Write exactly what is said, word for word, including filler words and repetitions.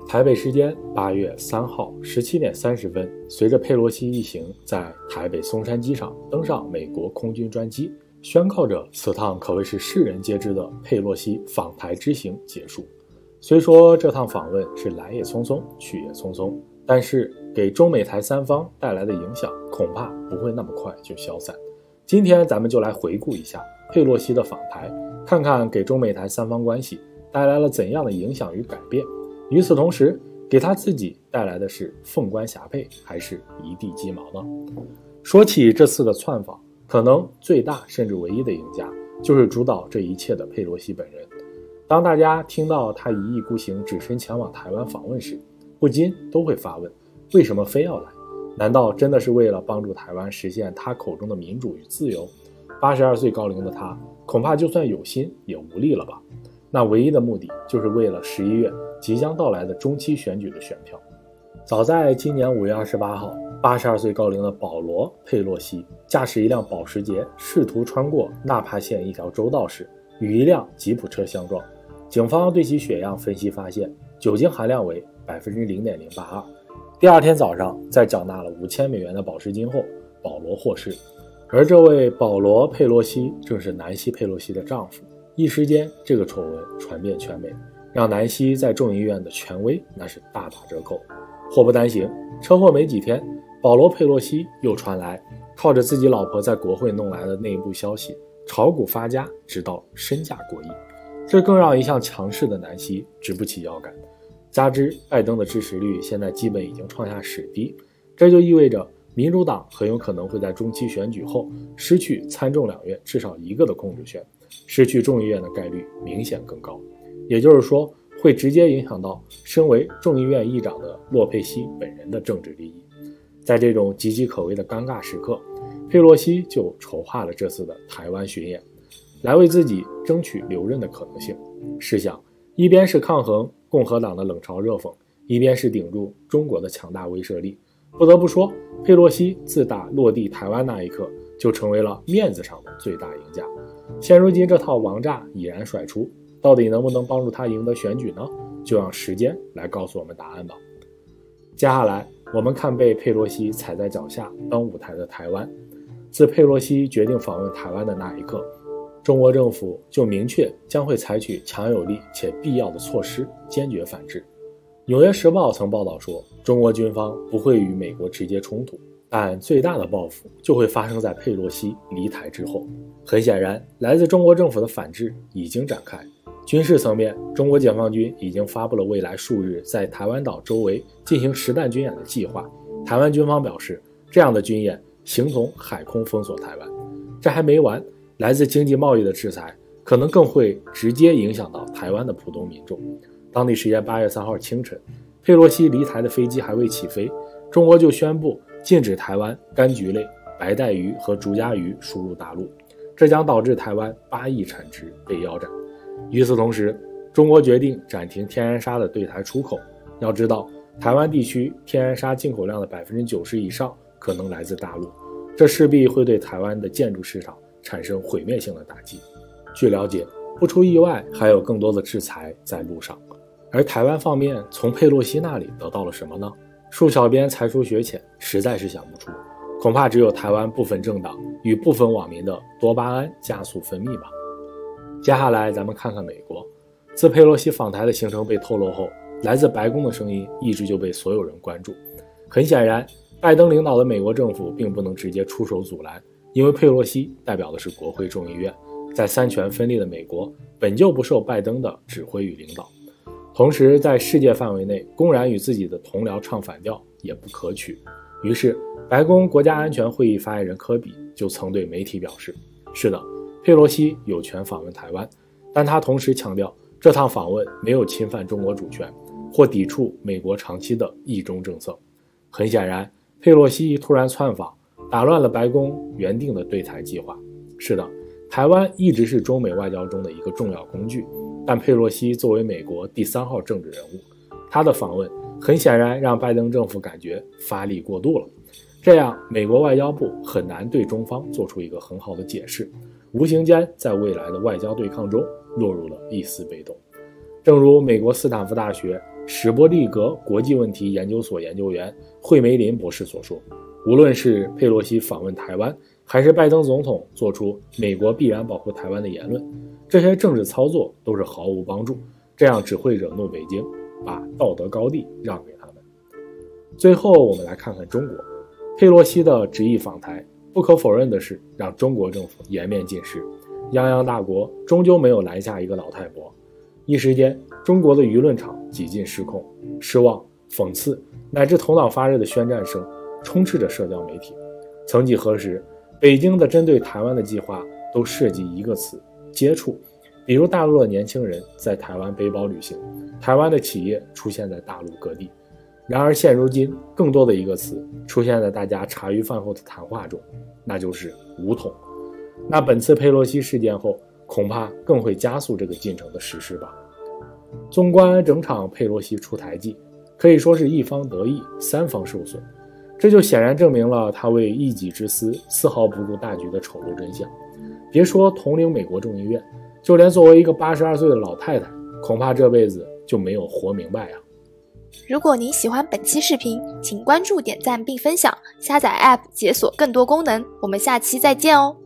台北时间八月三号十七点三十分，随着佩洛西一行在台北松山机场登上美国空军专机，宣告着此趟可谓是世人皆知的佩洛西访台之行结束。虽说这趟访问是来也匆匆，去也匆匆，但是给中美台三方带来的影响恐怕不会那么快就消散。今天咱们就来回顾一下佩洛西的访台，看看给中美台三方关系带来了怎样的影响与改变。与此同时，给他自己带来的是凤冠霞帔还是一地鸡毛呢？说起这次的窜访，可能最大甚至唯一的赢家就是主导这一切的佩洛西本人。当大家听到他一意孤行只身前往台湾访问时，不禁都会发问，为什么非要来？难道真的是为了帮助台湾实现他口中的民主与自由？八十二岁高龄的他，恐怕就算有心也无力了吧？那唯一的目的就是为了十一月即将到来的中期选举的选票。早在今年五月二十八号，八十二岁高龄的保罗·佩洛西驾驶一辆保时捷试图穿过纳帕县一条州道时，与一辆吉普车相撞。警方对其血样分析发现，酒精含量为 百分之零点零八二。第二天早上，在缴纳了五千美元的保释金后，保罗获释。而这位保罗·佩洛西正是南希·佩洛西的丈夫。一时间，这个丑闻传遍全美，让南希在众议院的权威那是大打折扣。祸不单行，车祸没几天，保罗·佩洛西又传来靠着自己老婆在国会弄来的内部消息，炒股发家，直到身价过亿。这更让一向强势的南希直不起腰杆。加之拜登的支持率现在基本已经创下史低，这就意味着民主党很有可能会在中期选举后失去参众两院至少一个的控制权，失去众议院的概率明显更高。也就是说，会直接影响到身为众议院议长的洛佩西本人的政治利益。在这种岌岌可危的尴尬时刻，佩洛西就筹划了这次的台湾巡演，来为自己争取留任的可能性。试想，一边是抗衡共和党的冷嘲热讽，一边是顶住中国的强大威慑力。不得不说，佩洛西自打落地台湾那一刻，就成为了面子上的最大赢家。现如今这套王炸已然甩出，到底能不能帮助他赢得选举呢？就让时间来告诉我们答案吧。接下来我们看被佩洛西踩在脚下当舞台的台湾。自佩洛西决定访问台湾的那一刻，中国政府就明确将会采取强有力且必要的措施，坚决反制。纽约时报曾报道说，中国军方不会与美国直接冲突，但最大的报复就会发生在佩洛西离台之后。很显然，来自中国政府的反制已经展开。军事层面，中国解放军已经发布了未来数日在台湾岛周围进行实弹军演的计划。台湾军方表示，这样的军演形同海空封锁台湾。这还没完，来自经济贸易的制裁可能更会直接影响到台湾的普通民众。当地时间八月三号清晨，佩洛西离台的飞机还未起飞，中国就宣布禁止台湾柑橘类、白带鱼和竹荚鱼输入大陆，这将导致台湾八亿产值被腰斩。与此同时，中国决定暂停天然砂的对台出口。要知道，台湾地区天然砂进口量的 百分之九十 以上可能来自大陆，这势必会对台湾的建筑市场产生毁灭性的打击。据了解，不出意外，还有更多的制裁在路上。而台湾方面从佩洛西那里得到了什么呢？恕小编才疏学浅，实在是想不出，恐怕只有台湾部分政党与部分网民的多巴胺加速分泌吧。接下来咱们看看美国。自佩洛西访台的行程被透露后，来自白宫的声音一直就被所有人关注。很显然，拜登领导的美国政府并不能直接出手阻拦，因为佩洛西代表的是国会众议院，在三权分立的美国本就不受拜登的指挥与领导。同时，在世界范围内公然与自己的同僚唱反调也不可取。于是，白宫国家安全会议发言人科比就曾对媒体表示，是的，佩洛西有权访问台湾，但他同时强调，这趟访问没有侵犯中国主权或抵触美国长期的一中政策。很显然，佩洛西突然窜访，打乱了白宫原定的对台计划。是的，台湾一直是中美外交中的一个重要工具，但佩洛西作为美国第三号政治人物，他的访问很显然让拜登政府感觉发力过度了。这样，美国外交部很难对中方做出一个很好的解释，无形间在未来的外交对抗中落入了一丝被动。正如美国斯坦福大学史伯利格国际问题研究所研究员惠梅林博士所说，无论是佩洛西访问台湾，还是拜登总统做出美国必然保护台湾的言论，这些政治操作都是毫无帮助，这样只会惹怒北京，把道德高地让给他们。最后我们来看看中国，佩洛西的执意访台，不可否认的是让中国政府颜面尽失，泱泱大国终究没有拦下一个老太婆。一时间，中国的舆论场几近失控，失望、讽刺乃至头脑发热的宣战声充斥着社交媒体。曾几何时，北京的针对台湾的计划都涉及一个词：接触。比如大陆的年轻人在台湾背包旅行，台湾的企业出现在大陆各地。然而现如今，更多的一个词出现在大家茶余饭后的谈话中，那就是武统。那本次佩洛西事件后，恐怕更会加速这个进程的实施吧。纵观整场佩洛西出台记，可以说是一方得益，三方受损，这就显然证明了他为一己之私丝毫不顾大局的丑陋真相。别说统领美国众议院，就连作为一个八十二岁的老太太，恐怕这辈子就没有活明白啊。 如果您喜欢本期视频，请关注、点赞并分享，下载 App 解锁更多功能。我们下期再见哦。